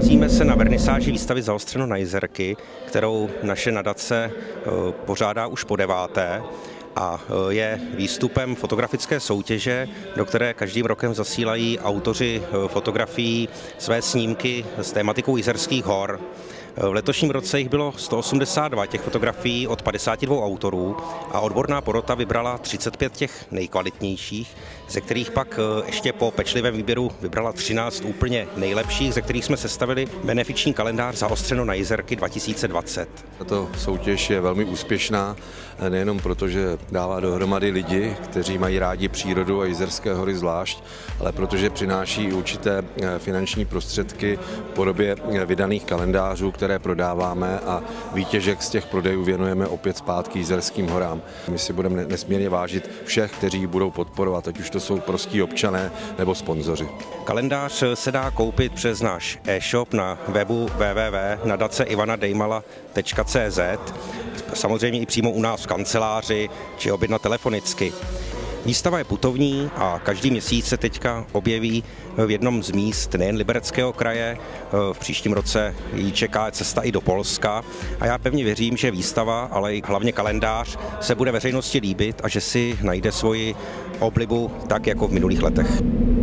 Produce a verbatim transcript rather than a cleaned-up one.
Nacházíme se na vernisáži výstavy Zaostřeno na Jizerky, kterou naše nadace pořádá už po deváté a je výstupem fotografické soutěže, do které každým rokem zasílají autoři fotografií své snímky s tématikou Jizerských hor. V letošním roce jich bylo sto osmdesát dva těch fotografií od padesáti dvou autorů a odborná porota vybrala třicet pět těch nejkvalitnějších, ze kterých pak ještě po pečlivém výběru vybrala třináct úplně nejlepších, ze kterých jsme sestavili benefiční kalendář Zaostřeno na Jizerky dva tisíce dvacet. Tato soutěž je velmi úspěšná, nejenom proto, že dává dohromady lidi, kteří mají rádi přírodu a Jizerské hory zvlášť, ale protože přináší určité finanční prostředky v podobě vydaných kalendářů, které prodáváme, a výtěžek z těch prodejů věnujeme opět zpátky Jizerským horám. My si budeme nesmírně vážit všech, kteří budou podporovat, ať už to jsou prostí občané nebo sponzoři. Kalendář se dá koupit přes náš e-shop na webu w w w tečka nadace ivana dejmala tečka c z, samozřejmě i přímo u nás v kanceláři či objednat telefonicky. Výstava je putovní a každý měsíc se teďka objeví v jednom z míst nejen Libereckého kraje. V příštím roce ji čeká cesta i do Polska a já pevně věřím, že výstava, ale i hlavně kalendář se bude veřejnosti líbit a že si najde svoji oblibu tak jako v minulých letech.